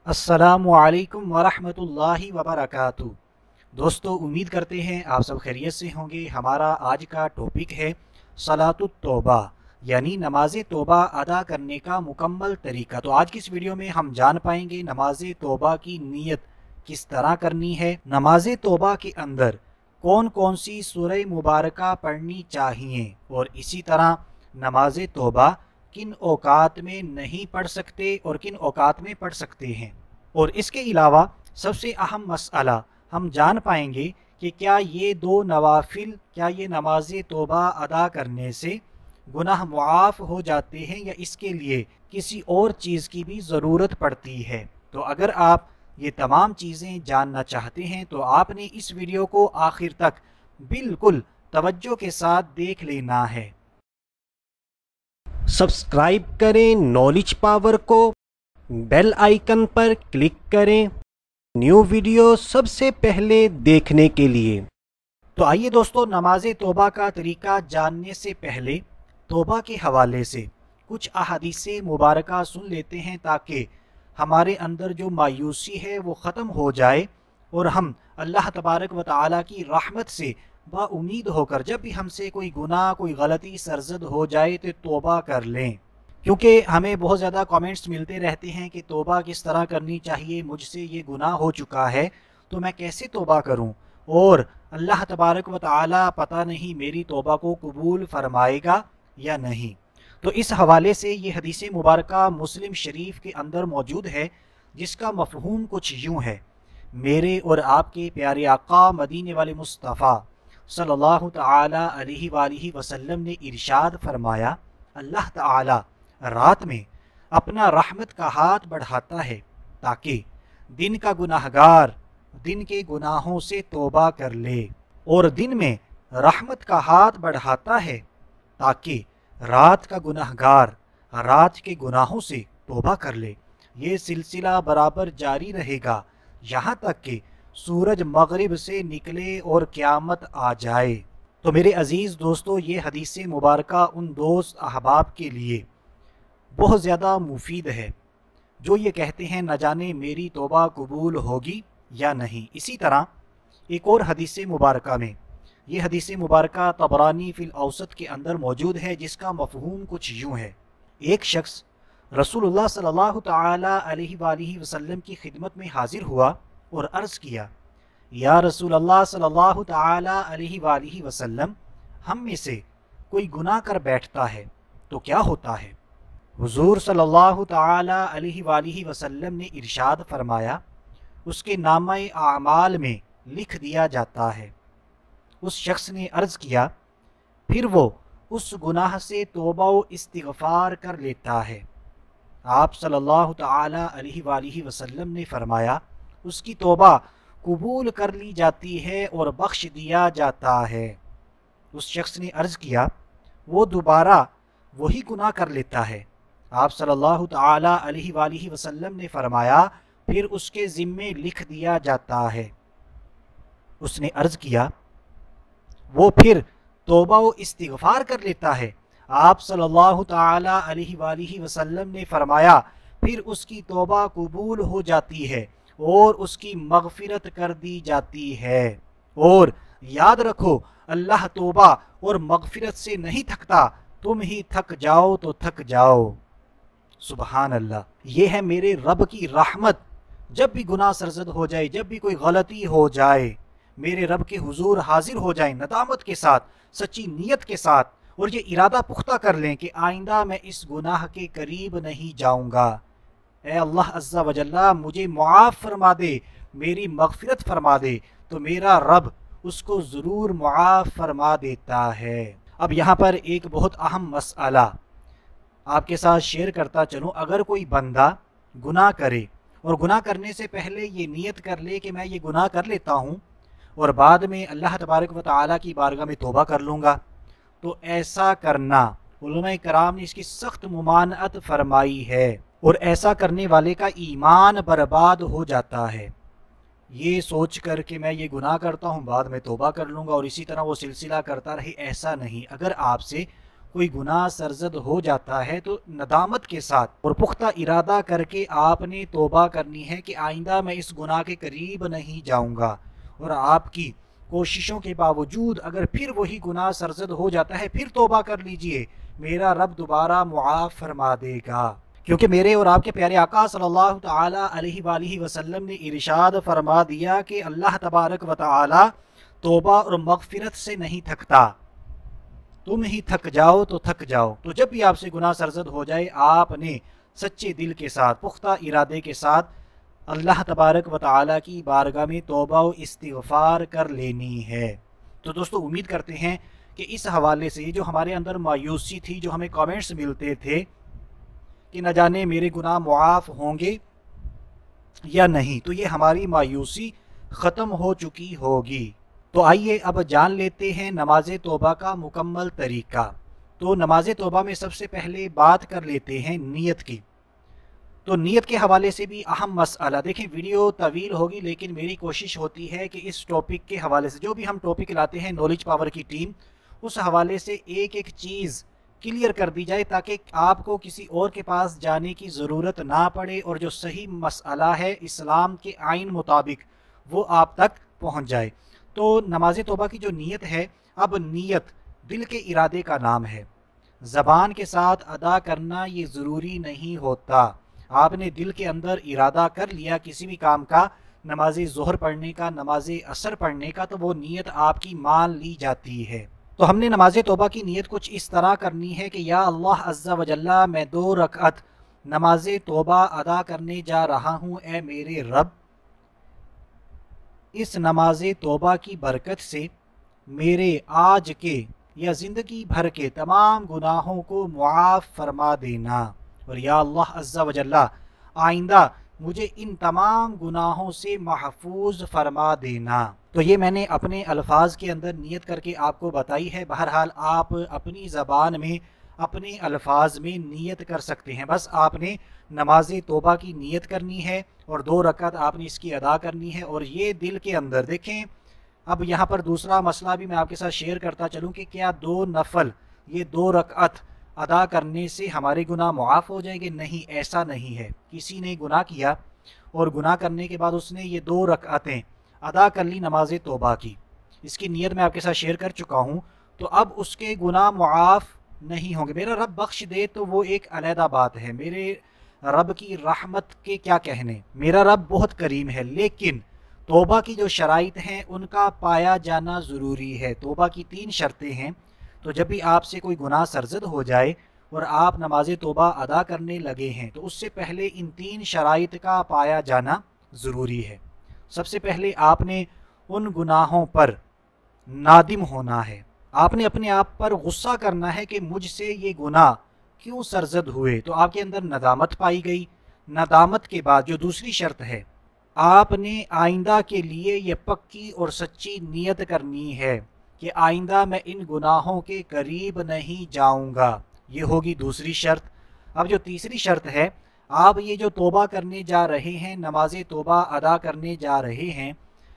अस्सलामु अलैकुम वरहमतुल्लाहि वबरकातुहू। दोस्तों, उम्मीद करते हैं आप सब खैरियत से होंगे। हमारा आज का टॉपिक है सलातुत तौबा, यानी नमाज तौबा अदा करने का मुकम्मल तरीका। तो आज की इस वीडियो में हम जान पाएंगे नमाज तौबा की नीयत किस तरह करनी है, नमाज तौबा के अंदर कौन कौन सी सूरह मुबारका पढ़नी चाहिए, और इसी तरह नमाज तौबा किन औकात में नहीं पढ़ सकते और किन औकात में पढ़ सकते हैं। और इसके अलावा सबसे अहम मसला हम जान पाएंगे कि क्या ये दो नवाफिल, क्या ये नमाज तौबा अदा करने से गुनाह मुआफ़ हो जाते हैं या इसके लिए किसी और चीज़ की भी ज़रूरत पड़ती है। तो अगर आप ये तमाम चीज़ें जानना चाहते हैं तो आपने इस वीडियो को आखिर तक बिल्कुल तवज्जो के साथ देख लेना है। सब्सक्राइब करें नॉलेज पावर को, बेल आइकन पर क्लिक करें न्यू वीडियो सबसे पहले देखने के लिए। तो आइए दोस्तों, नमाज तौबा का तरीका जानने से पहले तौबा के हवाले से कुछ अहादीसे मुबारका सुन लेते हैं, ताकि हमारे अंदर जो मायूसी है वो ख़त्म हो जाए और हम अल्लाह तबारक व तआला की रहमत से बाउमीद होकर जब भी हमसे कोई गुनाह, कोई गलती सरजद हो जाए तो तौबा कर लें। क्योंकि हमें बहुत ज़्यादा कमेंट्स मिलते रहते हैं कि तौबा किस तरह करनी चाहिए, मुझसे ये गुनाह हो चुका है तो मैं कैसे तौबा करूं, और अल्लाह तबारक व तआला पता नहीं मेरी तौबा को कबूल फरमाएगा या नहीं। तो इस हवाले से ये हदीस मुबारका मुस्लिम शरीफ के अंदर मौजूद है, जिसका मफहूम कुछ यूँ है। मेरे और आपके प्यारे आका मदीने वाले मुस्तफ़ा सल्लल्लाहु तआला अलैहि वसल्लम ने इरशाद फरमाया, अल्लाह ताला रात में अपना रहमत का हाथ बढ़ाता है ताकि दिन का गुनाहगार दिन के गुनाहों से तौबा कर ले, और दिन में रहमत का हाथ बढ़ाता है ताकि रात का गुनाहगार रात के गुनाहों से तौबा कर ले। ये सिलसिला बराबर जारी रहेगा यहाँ तक कि सूरज मगरिब से निकले और क़यामत आ जाए। तो मेरे अज़ीज़ दोस्तों, ये हदीस मुबारका उन दोस्त अहबाब के लिए बहुत ज़्यादा मुफीद है जो ये कहते हैं न जाने मेरी तौबा कबूल होगी या नहीं। इसी तरह एक और हदीस मुबारका में, ये हदीस मुबारका तबरानी फिल औसत के अंदर मौजूद है, जिसका मफहूम कुछ यूँ है। एक शख्स रसूलुल्लाह सल्लल्लाहु तआला अलैहि वसल्लम की खिदमत में हाजिर हुआ और अर्ज़ किया, या रसूल अल्लाह सल्लल्लाहु तआला अलैहि वसल्लम, हम में से कोई गुनाह कर बैठता है तो क्या होता है? हुजूर सल्लल्लाहु तआला अलैहि वसल्लम ने इरशाद फरमाया, उसके नामे आमाल में लिख दिया जाता है। उस शख्स ने अर्ज़ किया, फिर वो उस गुनाह से तौबा व इस्तिग़फ़ार कर लेता है। आप सल्लल्लाहु तआला अलैहि वसल्लम ने फरमाया, उसकी तौबा कबूल कर ली जाती है और बख्श दिया जाता है। उस शख्स ने अर्ज़ किया, वो दोबारा वही गुनाह कर लेता है। आप सल्लल्लाहु तआला अलैहि वसल्लम ने फरमाया, फिर उसके ज़िम्मे लिख दिया जाता है। उसने अर्ज़ किया, वो फिर तौबा व इस्तिग़फ़ार कर लेता है। आप सल्लल्लाहु तआला अलैहि वसल्लम ने फरमाया, फिर उसकी तौबा कबूल हो जाती है और उसकी मग़फ़िरत कर दी जाती है। और याद रखो, अल्लाह तौबा और मग़फ़िरत से नहीं थकता, तुम ही थक जाओ तो थक जाओ। सुबहान अल्लाह। ये है मेरे रब की रहमत। जब भी गुनाह सरजद हो जाए, जब भी कोई गलती हो जाए, मेरे रब के हुजूर हाजिर हो जाएं नदामत के साथ, सच्ची नीयत के साथ, और ये इरादा पुख्ता कर लें कि आइंदा मैं इस गुनाह के करीब नहीं जाऊंगा। ए अल्लाह अज़्ज़ा वजल्ला, मुझे मुआफ़ फरमा दे, मेरी मग़फ़िरत फरमा दे, तो मेरा रब उसको ज़रूर मुआफ़ फरमा देता है। अब यहाँ पर एक बहुत अहम मसला आपके साथ शेयर करता चलूँ। अगर कोई बंदा गुनाह करे और गुनाह करने से पहले ये नीयत कर ले कि मैं ये गुनाह कर लेता हूँ और बाद में अल्लाह तबारक व तआला की बारगाह में तौबा कर लूँगा, तो ऐसा करना उलमाए कराम ने इसकी सख्त मुमानअत फरमाई है, और ऐसा करने वाले का ईमान बर्बाद हो जाता है। ये सोच कर कि मैं ये गुनाह करता हूँ बाद में तौबा कर लूँगा और इसी तरह वो सिलसिला करता रहे, ऐसा नहीं। अगर आपसे کوئی گناہ سرزد ہو جاتا ہے تو ندامت کے ساتھ اور پختہ ارادہ کر کے آپ نے توبہ کرنی ہے کہ آئندہ میں اس گناہ کے قریب نہیں جاؤں گا، اور آپ کی کوششوں کے باوجود اگر پھر وہی گناہ سرزد ہو جاتا ہے پھر توبہ کر لیجئے، میرا رب دوبارہ معاف فرما دے گا، کیونکہ میرے اور آپ کے پیارے آقا صلی اللہ تعالی علیہ وآلہ وسلم نے ارشاد فرما دیا کہ اللہ تبارک و تعالی توبہ اور مغفرت سے نہیں تھکتا، تم ہی تھک جاؤ تو تھک جاؤ۔ تو جب بھی آپ سے گناہ سرزد ہو جائے آپ نے سچے دل کے ساتھ، پختہ ارادے کے ساتھ اللہ تبارک و تعالی کی بارگاہ میں توبہ و استغفار کر لینی ہے۔ تو دوستو امید کرتے ہیں کہ اس حوالے سے جو ہمارے اندر مایوسی تھی، جو ہمیں کامنٹس ملتے تھے کہ نہ جانے میرے گناہ معاف ہوں گے یا نہیں، تو یہ ہماری مایوسی ختم ہو چکی ہوگی۔ تو آئیے اب جان لیتے ہیں نماز توبہ کا مکمل طریقہ۔ تو نماز توبہ میں سب سے پہلے بات کر لیتے ہیں نیت کی۔ تو نیت کے حوالے سے بھی اہم مسئلہ، دیکھیں ویڈیو طویل ہوگی لیکن میری کوشش ہوتی ہے کہ اس ٹاپک کے حوالے سے جو بھی ہم ٹاپک لاتے ہیں نالج پاور کی ٹیم، اس حوالے سے ایک ایک چیز کلیئر کر دی جائے تاکہ آپ کو کسی اور کے پاس جانے کی ضرورت نہ پڑے اور جو صحیح مسئلہ ہے اسلام کے آئین مطابق وہ آپ تک پہنچ جائے۔ تو نماز توبہ کی جو نیت ہے، اب نیت دل کے ارادے کا نام ہے، زبان کے ساتھ ادا کرنا یہ ضروری نہیں ہوتا۔ آپ نے دل کے اندر ارادہ کر لیا کسی بھی کام کا، نماز ظہر پڑھنے کا، نماز عصر پڑھنے کا، تو وہ نیت آپ کی مان لی جاتی ہے۔ تو ہم نے نماز توبہ کی نیت کچھ اس طرح کرنی ہے کہ یا اللہ عز و جل، میں 2 رکعت نماز توبہ ادا کرنے جا رہا ہوں، اے میرے رب اس نماز توبہ کی برکت سے میرے آج کے یا زندگی بھر کے تمام گناہوں کو معاف فرما دینا، اور یا اللہ عز و جل آئندہ مجھے ان تمام گناہوں سے محفوظ فرما دینا۔ تو یہ میں نے اپنے الفاظ کے اندر نیت کر کے آپ کو بتائی ہے، بہرحال آپ اپنی زبان میں اپنے الفاظ میں نیت کر سکتے ہیں، بس آپ نے نماز توبہ کی نیت کرنی ہے اور 2 رکعت آپ نے اس کی ادا کرنی ہے، اور یہ دل کے اندر دیکھیں۔ اب یہاں پر دوسرا مسئلہ بھی میں آپ کے ساتھ شیئر کرتا چلوں کہ کیا 2 نفل یہ 2 رکعت ادا کرنے سے ہمارے گناہ معاف ہو جائیں گے؟ نہیں، ایسا نہیں ہے۔ کسی نے گناہ کیا اور گناہ کرنے کے بعد اس نے یہ 2 رکعتیں ادا کر لی نماز توبہ کی، اس کی نیت میں آپ کے ساتھ شیئر کر چکا ہوں، تو اب اس کے گناہ معاف نہیں ہوں گے۔ میرا رب بخش دے تو وہ ایک علیحدہ بات ہے، میرے رب کی رحمت کے کیا کہنے، میرا رب بہت کریم ہے، لیکن توبہ کی جو شرائط ہیں ان کا پایا جانا ضروری ہے۔ توبہ کی 3 شرطیں ہیں، تو جب بھی آپ سے کوئی گناہ سرزد ہو جائے اور آپ نماز توبہ ادا کرنے لگے ہیں تو اس سے پہلے ان 3 شرائط کا پایا جانا ضروری ہے۔ سب سے پہلے آپ نے ان گناہوں پر نادم ہونا ہے، آپ نے اپنے آپ پر غصہ کرنا ہے کہ مجھ سے یہ گناہ کیوں سرزد ہوئے، تو آپ کے اندر ندامت پائی گئی۔ ندامت کے بعد جو دوسری شرط ہے، آپ نے آئندہ کے لیے یہ پکی اور سچی نیت کرنی ہے کہ آئندہ میں ان گناہوں کے قریب نہیں جاؤں گا، یہ ہوگی دوسری شرط۔ اب جو تیسری شرط ہے، آپ یہ جو توبہ کرنے جا رہے ہیں، نماز توبہ ادا کرنے جا رہے ہیں،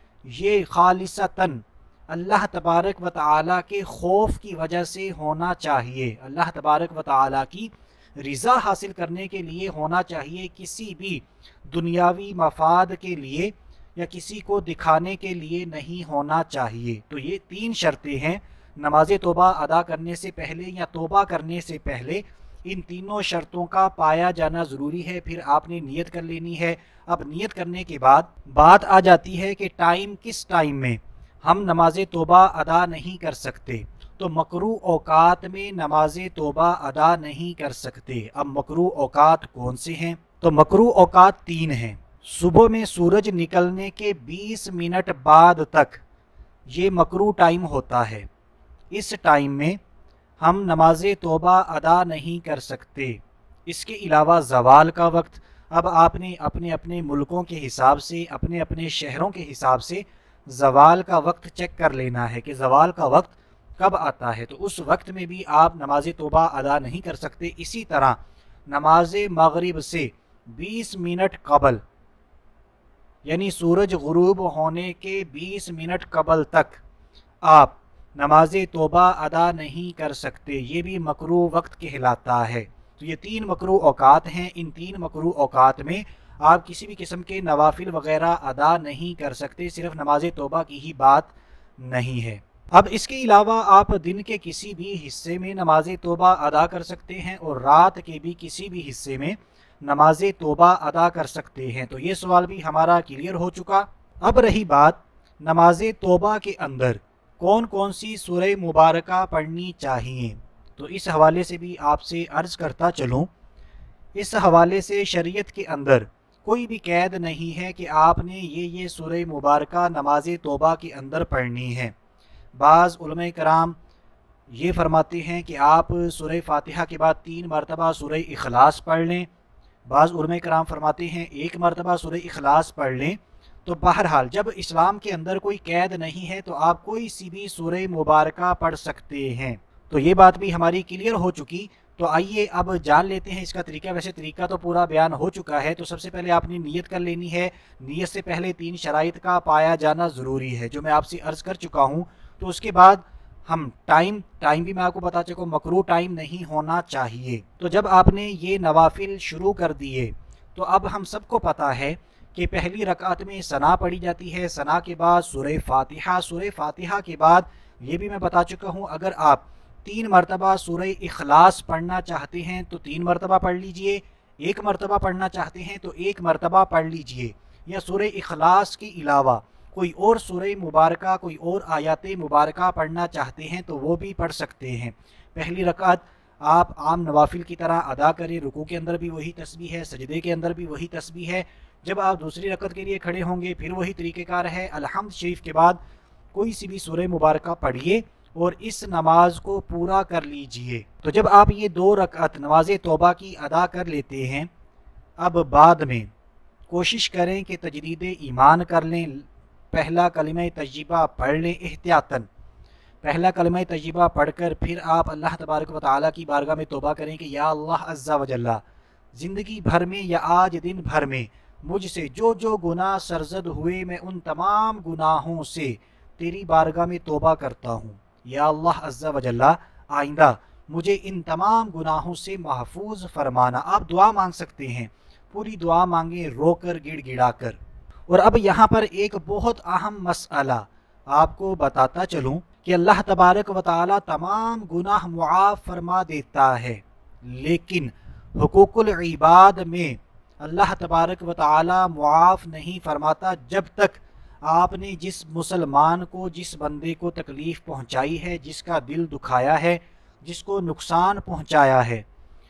یہ خالصتاً اللہ تبارک و تعالیٰ کے خوف کی وجہ سے ہونا چاہیے، اللہ تبارک و تعالیٰ کی رضا حاصل کرنے کے لیے ہونا چاہیے، کسی بھی دنیاوی مفاد کے لیے یا کسی کو دکھانے کے لیے نہیں ہونا چاہیے۔ تو یہ 3 شرطیں ہیں نماز توبہ ادا کرنے سے پہلے یا توبہ کرنے سے پہلے، ان تینوں شرطوں کا پایا جانا ضروری ہے، پھر آپ نے نیت کر لینی ہے۔ اب نیت کرنے کے بعد بات آ جاتی ہے کہ کس ٹائم میں ہم نماز توبہ ادا نہیں کر سکتے، تو مکروہ اوقات میں نماز توبہ ادا نہیں کر سکتے۔ اب مکروہ اوقات کون سے ہیں؟ تو مکروہ اوقات 3 ہیں۔ صبح میں سورج نکلنے کے 20 منٹ بعد تک یہ مکروہ ٹائم ہوتا ہے، اس ٹائم میں ہم نماز توبہ ادا نہیں کر سکتے۔ اس کے علاوہ زوال کا وقت، اب آپ نے اپنے اپنے ملکوں کے حساب سے، اپنے اپنے شہروں کے حساب سے زوال کا وقت چیک کر لینا ہے کہ زوال کا وقت کب آتا ہے، تو اس وقت میں بھی آپ نماز توبہ ادا نہیں کر سکتے۔ اسی طرح نماز مغرب سے 20 منٹ قبل، یعنی سورج غروب ہونے کے 20 منٹ قبل تک آپ नमाज तौबा अदा नहीं कर सकते, ये भी मकरू वक्त कहलाता है। तो ये 3 मकरू औकात हैं। इन 3 मकरू औकात में आप किसी भी किस्म के नवाफिल वगैरह अदा नहीं कर सकते, सिर्फ नमाज तौबा की ही बात नहीं है। अब इसके अलावा आप दिन के किसी भी हिस्से में नमाज तौबा अदा कर सकते हैं और रात के भी किसी भी हिस्से में नमाज तौबा अदा कर सकते हैं। तो ये सवाल भी हमारा क्लियर हो चुका। अब रही बात नमाज तौबा के अंदर कौन कौन सी सूरह मुबारका पढ़नी चाहिए, तो इस हवाले से भी आपसे अर्ज़ करता चलूँ। इस हवाले से शरीयत के अंदर कोई भी कैद नहीं है कि आपने ये सूरह मुबारका नमाज तौबा के अंदर पढ़नी है। बाज़ उलमा कराम ये फरमाते हैं कि आप सूरह फातिहा के बाद 3 मरतबा सूरह इखलास पढ़ लें। बाज़ उलमा कराम फरमाते हैं 1 मरतबा सूरह इखलास पढ़ लें। तो बहरहाल जब इस्लाम के अंदर कोई कैद नहीं है तो आप कोई सी भी सूरह मुबारका पढ़ सकते हैं। तो ये बात भी हमारी क्लियर हो चुकी। तो आइए अब जान लेते हैं इसका तरीका। वैसे तरीका तो पूरा बयान हो चुका है। तो सबसे पहले आपने नीयत कर लेनी है। नीयत से पहले 3 शराइत का पाया जाना ज़रूरी है, जो मैं आपसे अर्ज़ कर चुका हूँ। तो उसके बाद हम टाइम भी मैं आपको बता चुका हूँ, मकरू टाइम नहीं होना चाहिए। तो जब आपने ये नवाफिल शुरू कर दिए तो अब हम सबको पता है कि पहली रकात में सना पढ़ी जाती है, सना के बाद सूरह फातिहा, सूरह फातिहा के बाद ये भी मैं बता चुका हूँ अगर आप 3 मरतबा सूरह इखलास पढ़ना चाहते हैं तो 3 मरतबा पढ़ लीजिए, 1 मरतबा पढ़ना चाहते हैं तो 1 मरतबा पढ़ लीजिए, या सूरह इखलास के अलावा कोई और सूरह मुबारका, कोई और आयत मुबारका पढ़ना चाहते हैं तो वो भी पढ़ सकते हैं। पहली रकात आप आम नवाफिल की तरह अदा करें, रुकू के अंदर भी वही तस्बीह है, सजदे के अंदर भी वही तस्बीह है। जब आप दूसरी रकत के लिए खड़े होंगे फिर वही तरीक़ेकार है। अलहम्द शरीफ के बाद कोई सी भी सूरह मुबारका पढ़िए और इस नमाज को पूरा कर लीजिए। तो जब आप ये 2 रकात नमाज तौबा की अदा कर लेते हैं, अब बाद में कोशिश करें कि तजदीद ईमान कर लें। पहला कलिमा तज्जिबा पढ़ लें एहतियातन। पहला कलिमा तज्जिबा पढ़कर फिर आप अल्लाह तबारक व तआला की बारगाह में तौबा करें कि या अल्लाह अज़्ज़ा व जल्ला, ज़िंदगी भर में या आज दिन भर में मुझसे जो जो गुनाह सरजद हुए मैं उन तमाम गुनाहों से तेरी बारगाह में तौबा करता हूँ। या अल्लाह अज़्ज़ा व जल्ला, आइंदा मुझे इन तमाम गुनाहों से महफूज फरमाना। आप दुआ मांग सकते हैं, पूरी दुआ मांगे, रोकर गिड़गिड़ा कर। और अब यहाँ पर एक बहुत अहम मसला आपको बताता चलूँ कि अल्लाह तबारक व तआला तमाम गुनाह मुआफ़ फरमा देता है, लेकिन हुकूकुल इबाद में अल्लाह तबारक व तआला मुआफ़ नहीं फरमाता जब तक आपने जिस मुसलमान को, जिस बंदे को तकलीफ़ पहुँचाई है, जिसका दिल दुखाया है, जिसको नुकसान पहुँचाया है,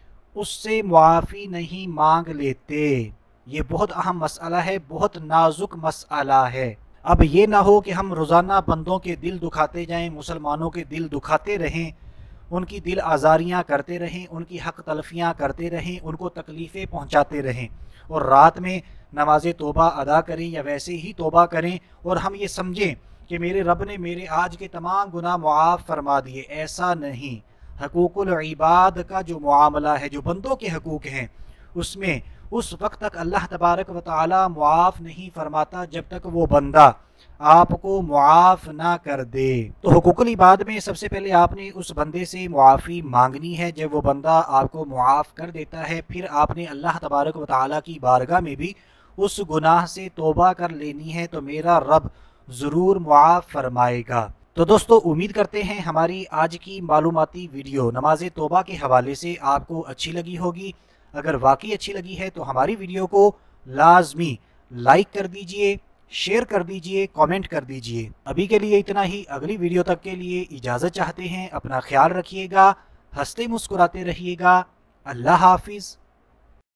उससे मुआफ़ी नहीं मांग लेते। ये बहुत अहम मसला है, बहुत नाजुक मसला है। अब ये ना हो कि हम रोज़ाना बंदों के दिल दुखाते जाएं, मुसलमानों के दिल दुखाते रहें, उनकी दिल आज़ारियाँ करते रहें, उनकी हक़ तलफ़ियाँ करते रहें, उनको तकलीफ़ें पहुँचाते रहें और रात में नमाज तौबा अदा करें या वैसे ही तौबा करें और हम ये समझें कि मेरे रब ने मेरे आज के तमाम गुनाह मुआफ़ फरमा दिए। ऐसा नहीं। हकूकुल इबाद का जो मुआमला है, जो बंदों के हकूक़ हैं, उसमें उस वक्त तक अल्लाह तबारक व तआला मुआफ़ नहीं फरमाता जब तक वो बंदा आपको मुआफ़ ना कर दे। तो हुकूकुल इबाद में सबसे पहले आपने उस बंदे से मुआफ़ी मांगनी है। जब वो बंदा आपको मुआफ़ कर देता है फिर आपने अल्लाह तबारक व तआला की बारगाह में भी उस गुनाह से तौबा कर लेनी है, तो मेरा रब ज़रूर मुआफ़ फरमाएगा। तो दोस्तों, उम्मीद करते हैं हमारी आज की मालूमाती वीडियो नमाज तौबा के हवाले से आपको अच्छी लगी होगी। अगर वाकई अच्छी लगी है तो हमारी वीडियो को लाजमी लाइक कर दीजिए, शेयर कर दीजिए, कमेंट कर दीजिए। अभी के लिए इतना ही। अगली वीडियो तक के लिए इजाज़त चाहते हैं। अपना ख्याल रखिएगा, हंसते मुस्कुराते रहिएगा। अल्लाह हाफिज़।